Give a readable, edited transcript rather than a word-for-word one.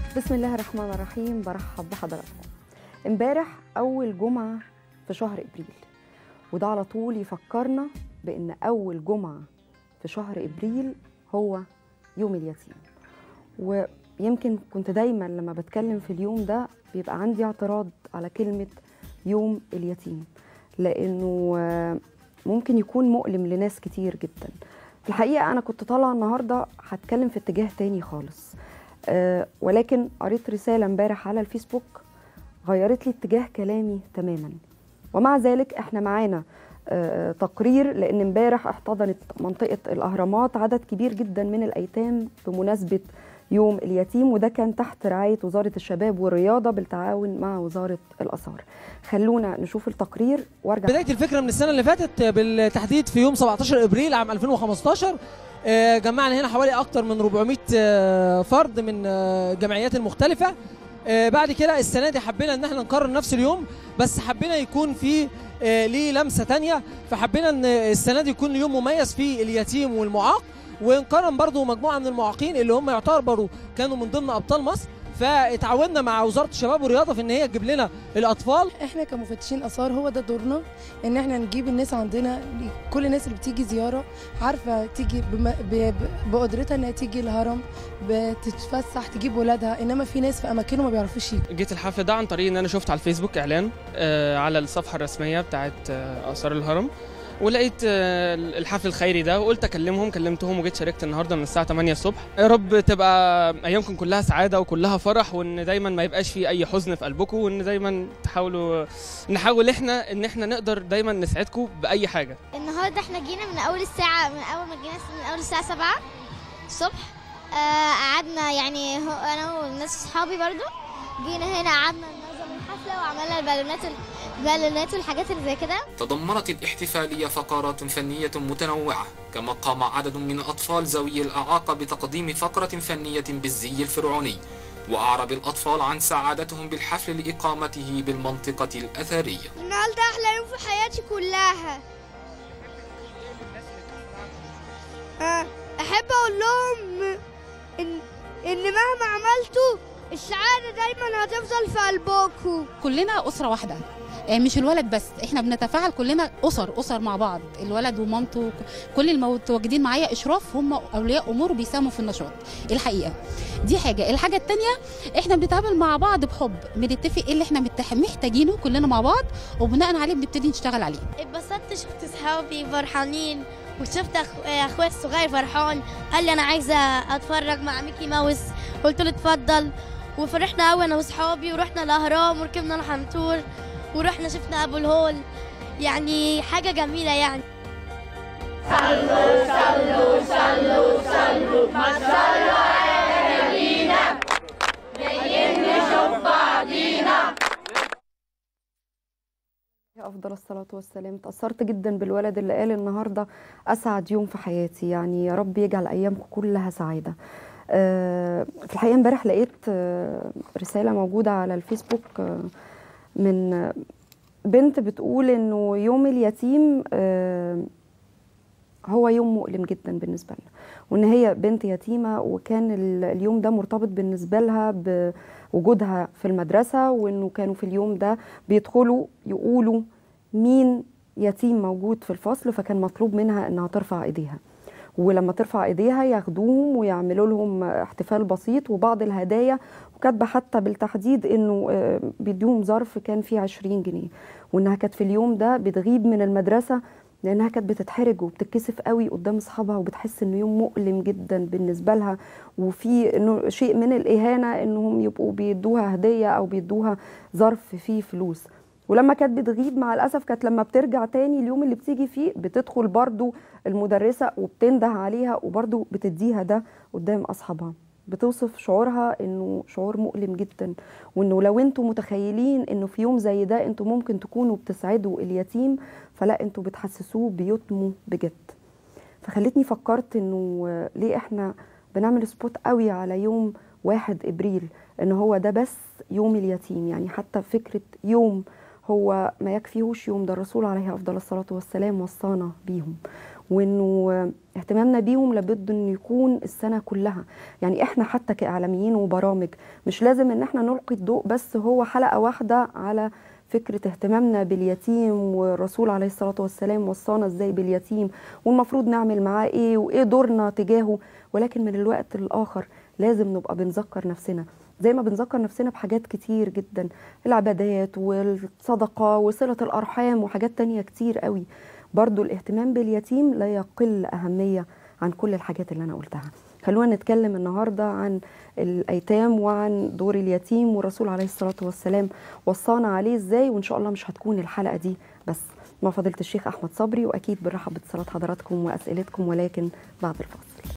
بسم الله الرحمن الرحيم. برحب بحضراتكم. امبارح أول جمعة في شهر إبريل، وده على طول يفكرنا بأن أول جمعة في شهر إبريل هو يوم اليتيم. ويمكن كنت دايما لما بتكلم في اليوم ده بيبقى عندي اعتراض على كلمة يوم اليتيم، لأنه ممكن يكون مؤلم لناس كتير جدا. في الحقيقة أنا كنت طالعة النهاردة هتكلم في اتجاه تاني خالص، ولكن قريت رسالة امبارح على الفيسبوك غيرت لي اتجاه كلامي تماما. ومع ذلك احنا معانا تقرير، لأن امبارح احتضنت منطقة الأهرامات عدد كبير جدا من الأيتام بمناسبة يوم اليتيم، وده كان تحت رعاية وزارة الشباب والرياضة بالتعاون مع وزارة الآثار. خلونا نشوف التقرير وارجع. بداية الفكرة من السنة اللي فاتت بالتحديد في يوم 17 إبريل عام 2015 جمعنا هنا حوالي أكتر من 400 فرد من الجمعيات المختلفة. بعد كده السنة دي حبينا إن احنا نكرر نفس اليوم، بس حبينا يكون فيه ليه لمسة تانية، فحبينا إن السنة دي يكون يوم مميز فيه اليتيم والمعاق، ونكرم برضو مجموعة من المعاقين اللي هم يعتبروا كانوا من ضمن أبطال مصر. فاتعاوننا مع وزارة الشباب والرياضة في ان هي تجيب لنا الاطفال. احنا كمفتشين اثار هو ده دورنا، ان احنا نجيب الناس عندنا، كل الناس اللي بتيجي زيارة عارفة تيجي بقدرتها انها تيجي الهرم بتتفسح تجيب ولادها، انما في ناس في اماكنهم ما بيعرفوش يجوا. جيت الحفل ده عن طريق ان انا شفت على الفيسبوك اعلان على الصفحة الرسمية بتاعت اثار الهرم، ولقيت الحفل الخيري ده وقلت كلمتهم وجيت شاركت النهارده من الساعه 8 الصبح. يا رب تبقى ايامكم كلها سعاده وكلها فرح، وان دايما ما يبقاش في اي حزن في قلبكم، وان دايما نحاول ان احنا نقدر دايما نسعدكم باي حاجه. النهارده احنا جينا من اول الساعه 7 الصبح. قعدنا يعني انا والناس اصحابي برضو جينا هنا، قعدنا ننظم الحفله وعملنا البالونات والحاجات اللي زي كده. تضمنت الاحتفالية فقرات فنية متنوعة، كما قام عدد من أطفال ذوي الإعاقة بتقديم فقرة فنية بالزي الفرعوني، وأعرب الأطفال عن سعادتهم بالحفل لإقامته بالمنطقة الأثرية. النهارده أحلى يوم في حياتي كلها. أحب أقول لهم إن مهما عملتوا السعادة دايما هتفضل في قلبكم. كلنا أسرة واحدة، مش الولد بس، احنا بنتفاعل كلنا أسر مع بعض، الولد ومامته، كل المتواجدين معايا إشراف هم أولياء أمور بيساهموا في النشاط الحقيقة. دي حاجة. الحاجة التانية احنا بنتعامل مع بعض بحب، بنتفق ايه اللي احنا محتاجينه كلنا مع بعض، وبناء عليه بنبتدي نشتغل عليه. اتبسطت، شفت صحابي فرحانين، وشفت اخويا الصغير فرحان، قال لي انا عايزه اتفرج مع ميكي ماوس، قلت له اتفضل. وفرحنا قوي انا واصحابي، ورحنا الاهرام وركبنا الحنطور ورحنا شفنا ابو الهول، يعني حاجه جميله يعني. صلوا صلوا صلوا صلوا ما صلوا على نبينا، جايين نشوف بعضينا. أفضل الصلاة والسلام. تأثرت جدا بالولد اللي قال النهاردة أسعد يوم في حياتي، يعني يا رب يجعل أيامكم كلها سعادة. في الحقيقة امبارح لقيت رسالة موجودة على الفيسبوك من بنت بتقول إنه يوم اليتيم هو يوم مؤلم جدا بالنسبة لنا، وإن هي بنت يتيمة، وكان اليوم ده مرتبط بالنسبة لها بوجودها في المدرسة، وإنه كانوا في اليوم ده بيدخلوا يقولوا مين يتيم موجود في الفصل، فكان مطلوب منها إنها ترفع إيديها، ولما ترفع إيديها ياخدوهم ويعملوا لهم احتفال بسيط وبعض الهدايا، وكاتبة حتى بالتحديد إنه بيديهم ظرف كان فيه 20 جنيه، وإنها كانت في اليوم ده بتغيب من المدرسة لأنها كانت بتتحرج وبتتكسف قوي قدام أصحابها، وبتحس إنه يوم مؤلم جدا بالنسبة لها، وفي إنه شيء من الإهانة إنهم يبقوا بيدوها هدية أو بيدوها ظرف فيه فلوس. ولما كانت بتغيب مع الأسف كانت لما بترجع تاني اليوم اللي بتيجي فيه بتدخل برضو المدرسة وبتنده عليها وبرضو بتديها ده قدام أصحابها. بتوصف شعورها إنه شعور مؤلم جدا، وإنه لو أنتوا متخيلين إنه في يوم زي ده أنتوا ممكن تكونوا بتسعدوا اليتيم، فلا أنتوا بتحسسوه بيتموا بجد. فخلتني فكرت إنه ليه إحنا بنعمل سبوت قوي على يوم 1 إبريل إن هو ده بس يوم اليتيم. يعني حتى فكرة يوم هو ما يكفيهوش يوم، ده الرسول عليه أفضل الصلاة والسلام وصانا بيهم. وانه اهتمامنا بيهم لابد انه يكون السنه كلها. يعني احنا حتى كاعلاميين وبرامج مش لازم ان احنا نلقي الضوء بس هو حلقه واحده على فكره اهتمامنا باليتيم، والرسول عليه الصلاه والسلام وصانا ازاي باليتيم والمفروض نعمل معاه ايه وايه دورنا تجاهه، ولكن من الوقت الاخر لازم نبقى بنذكر نفسنا زي ما بنذكر نفسنا بحاجات كتير جدا، العبادات والصدقه وصله الارحام وحاجات تانية كتير قوي. برضو الاهتمام باليتيم لا يقل أهمية عن كل الحاجات اللي أنا قلتها. خلونا نتكلم النهاردة عن الأيتام وعن دور اليتيم، والرسول عليه الصلاة والسلام وصانا عليه إزاي، وإن شاء الله مش هتكون الحلقة دي بس مع فضيلة الشيخ أحمد صبري، وأكيد بنرحب باتصالات حضراتكم وأسئلتكم ولكن بعد الفاصل.